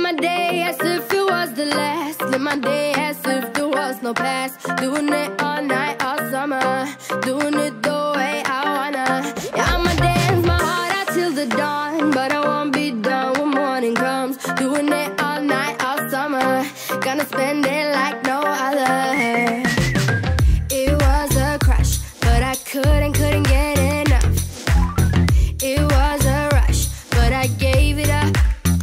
my day as if it was the last. Live my day as if there was no past. Doing it all night, all summer. Doing it the way I wanna. Yeah, I'ma dance my heart out till the dawn, but I won't be done when morning comes. Doing it all night, all summer. Gonna spend it like no other. It was a crush, but I couldn't get enough. It was a rush, but I gave it up.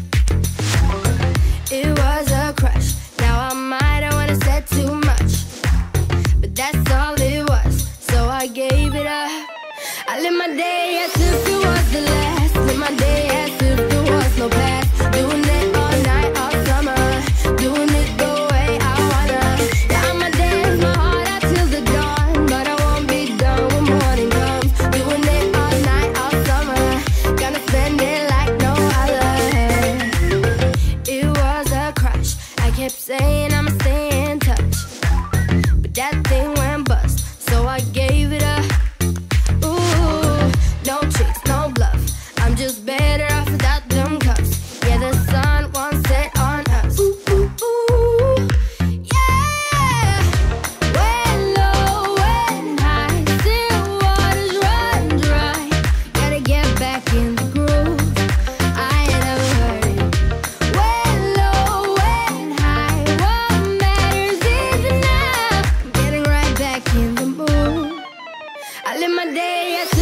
It was a crush. Now I might have wanna said too much, but that's all it was, so I gave it up. I live my day as if it was the last. Live my day as if there was no past. Doing it all night, all summer. Doing it the way I wanna. Yeah, I'ma dance my heart out till the dawn, but I won't be done when morning comes. Doing it all night, all summer. Gonna spend it like no other. It was a crush. I kept saying I'ma stay in touch, but that thing went bust, so I gave it up. Ooh, no tricks, no bluff. I'm just better off without them cuffs. Yeah, the sun won't set on us. Ooh, ooh, ooh, yeah. When low, when high, still waters run dry. Gotta get back in the groove. I ain't never heard it. When low, when high, what matters is enough. I'm getting right back in the mood. I live my day as